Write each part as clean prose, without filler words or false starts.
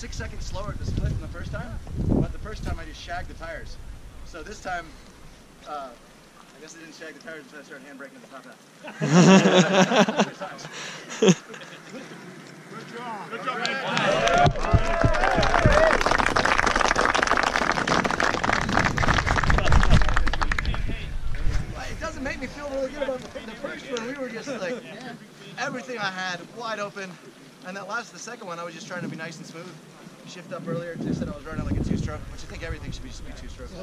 6 seconds slower at the split than the first time, but the first time I just shagged the tires. So this time, I guess I didn't shag the tires until I started handbraking at the top half. Good job. Good job, man. It doesn't make me feel really good about the first one. We were just like, everything I had wide open. And the second one, I was just trying to be nice and smooth. Shift up earlier, they said I was running like a two-stroke, which I think everything should be two-strokes.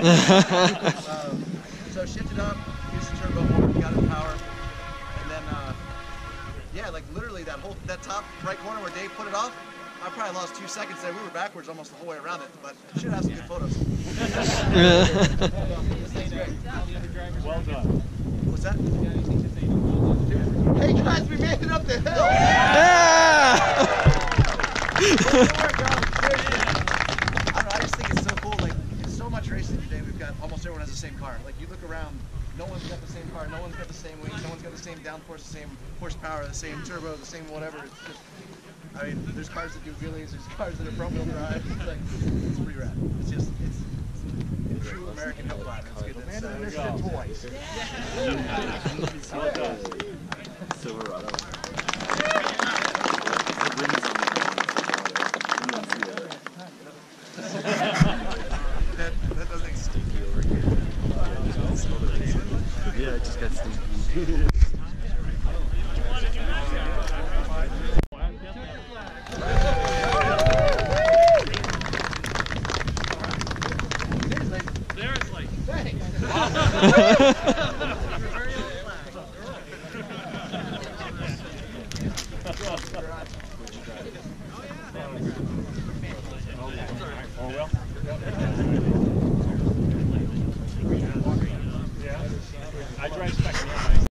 So shifted up, used the turbo more, got in power, and then yeah, like literally that top right corner where Dave put it off, I probably lost 2 seconds there. We were backwards almost the whole way around it, but I should have some good photos. Well done. What's that? Hey guys, we made it up the hill! Yeah! I just think it's so cool. Like, it's so much racing today. We've got almost everyone has the same car. Like, you look around, no one's got the same car, no one's got the same weight, no one's got the same downforce, the same horsepower, the same turbo, the same whatever. It's just, I mean, there's cars that do wheelies, there's cars that are front-wheel drive. It's like, it's pretty rad. It's just, it's true American hill climb. It's good. It's toys. Well done. Silverado. That doesn't stinky over here. Yeah, it just got stinky. Seriously. Thanks. Oh, well. Yeah. I drive spec.